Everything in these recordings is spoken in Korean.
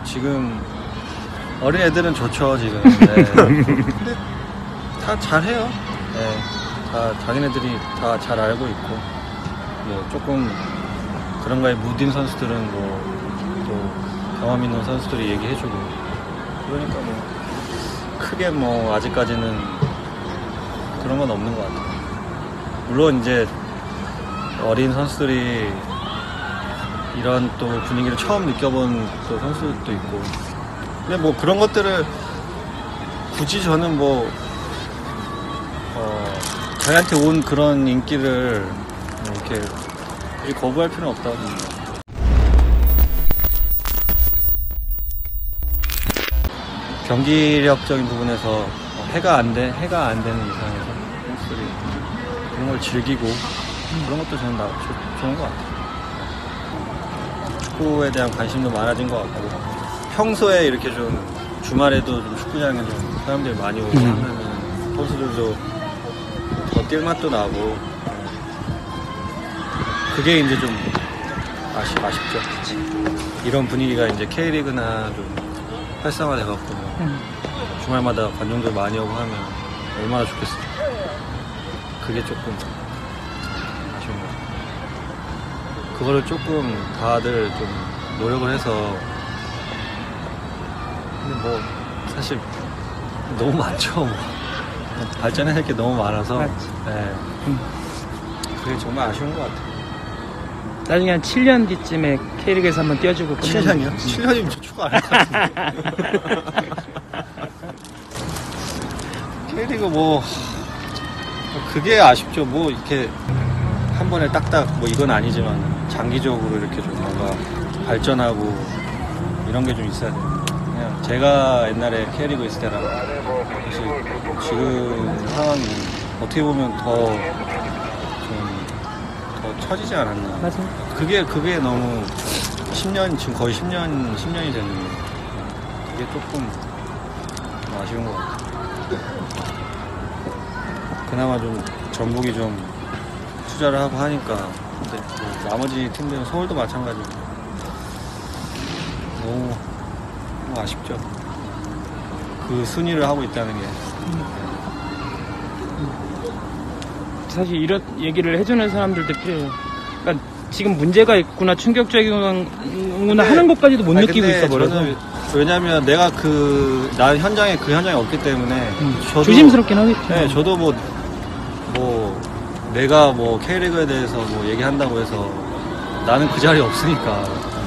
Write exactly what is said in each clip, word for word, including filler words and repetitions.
지금 어린 애들은 좋죠 지금. 네. 근데 다 잘해요. 네. 다 자기네들이 다 잘 알고 있고 뭐 조금 그런 거에 무딘 선수들은 뭐 또 경험 있는 선수들이 얘기해주고 그러니까 뭐 크게 뭐 아직까지는 그런 건 없는 것 같아요. 물론 이제 어린 선수들이 이런 또 분위기를 처음 느껴본 또 선수들도 있고 근데 뭐 그런 것들을 굳이 저는 뭐 어 저희한테 온 그런 인기를 이렇게 거부할 필요는 없다고 봅니다. 경기력적인 부분에서 해가 안 돼, 해가 안 되는 이상에서 선수들이 그런 걸 즐기고 그런 것도 저는 나 좋은 것 같아요. 축구에 대한 관심도 많아진 것 같고 평소에 이렇게 좀 주말에도 좀 축구장에 좀 사람들이 많이 오고 음. 하면 선수들도 더 뛸 맛도 나고 그게 이제 좀 아쉽, 아쉽죠. 이런 분위기가 이제 K리그나 좀 활성화돼갖고 음. 주말마다 관중들 많이 오고 하면 얼마나 좋겠어요. 그게 조금 아쉬운 것 같아요. 그거를 조금 다들 좀 노력을 해서 근데 뭐 사실 너무 많죠. 뭐. 발전해야 할 게 너무 많아서 네. 음. 그게 정말 아쉬운 것 같아요. 나중에 한 칠 년 뒤쯤에 K리그에서 한번 뛰어주고 칠 년이요? 칠 년이면 저 축구 안 할 것 같은데. K리그 뭐 그게 아쉽죠. 뭐 이렇게 한 번에 딱딱 뭐 이건 아니지만 장기적으로 이렇게 좀 뭔가 발전하고 이런 게 좀 있어야 돼요. 그냥 제가 옛날에 K리그 있을 때랑 사실 지금 상황이 어떻게 보면 더 좀 더 처지지 않았나. 맞아. 그게 그게 너무 십 년 지금 거의 십 년 십 년이 됐는데 그게 조금 아쉬운 것 같아요. 그나마 좀 전북이 좀 투자를 하고 하니까 근데 뭐 나머지 팀들은 서울도 마찬가지고 너무, 너무 아쉽죠. 그 순위를 하고 있다는 게. 사실 이런 얘기를 해주는 사람들도 필요해요. 그러니까 지금 문제가 있구나, 충격적이구나 하는 것까지도 못 아니, 느끼고 있어 버려서. 왜냐면 내가 그, 난 현장에 그 현장에 없기 때문에. 음, 저도, 조심스럽긴 하겠죠. 네, 저도 뭐, 뭐, 내가 뭐 K리그에 대해서 뭐 얘기한다고 해서 나는 그 자리에 없으니까.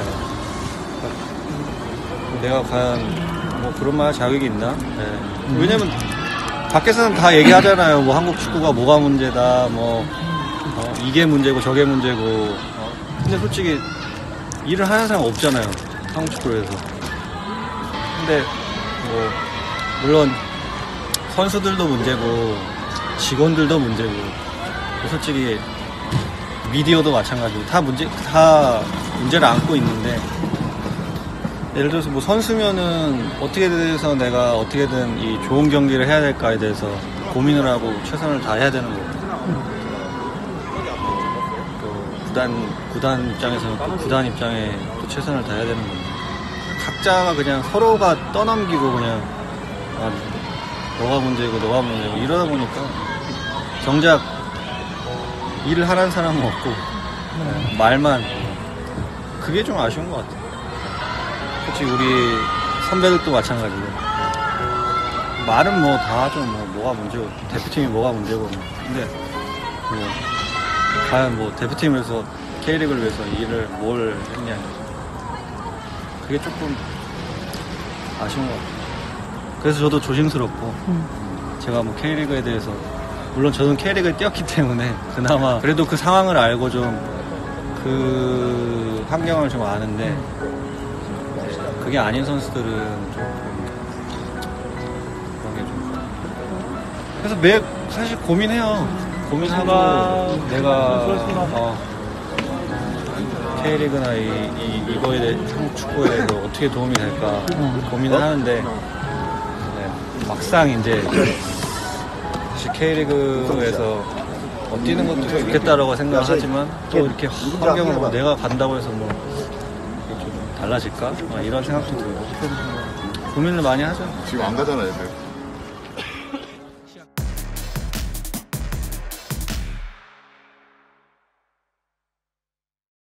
네. 내가 과연 뭐 그런 말 할 자격이 있나? 네. 음. 왜냐면 밖에서는 다 얘기하잖아요. 뭐 한국 축구가 뭐가 문제다, 뭐, 어, 이게 문제고 저게 문제고. 어. 근데 솔직히 일을 하는 사람 없잖아요. 한국 축구에서. 근데 뭐 물론 선수들도 문제고 직원들도 문제고 솔직히 미디어도 마찬가지고 다 문제 다 문제를 안고 있는데 예를 들어서 뭐 선수면은 어떻게 해서 내가 어떻게든 이 좋은 경기를 해야 될까에 대해서 고민을 하고 최선을 다해야 되는 거고 또 구단 구단 입장에서는 또 구단 입장에 또 최선을 다해야 되는 건데 각자가 그냥 서로가 떠넘기고 그냥 아, 너가 문제고 너가 문제고 이러다 보니까 정작 일을 하라는 사람은 없고 음. 말만 그게 좀 아쉬운 것 같아요. 솔직히 우리 선배들도 마찬가지고 말은 뭐 다 하죠. 뭐 뭐가 문제고 대표팀이 뭐가 문제고 근데 뭐 과연 뭐 대표팀에서 K리그를 위해서 일을 뭘 했냐 그게 조금 아쉬운 것 같아요. 그래서 저도 조심스럽고 음. 제가 뭐 K리그에 대해서 물론 저는 K리그에 뛰었기 때문에 그나마 그래도 그 상황을 알고 좀 그 환경을 좀 아는데 그게 아닌 선수들은 좀 그런 게 좀 그래서 매 사실 고민해요. 고민하고 내가 어, K리그나 이, 이, 이거에 대해 한국 축구에 대해서 어떻게 도움이 될까 고민을 하는데 네, 막상 이제 사실 K리그에서 어, 뛰는 것도 좋겠다라고 생각하지만 또 이렇게 환경을 뭐 내가 간다고 해서 뭐 달라질까? 막 이런 생각도 들고 고민을 많이 하죠. 지금 안 가잖아요, 잘.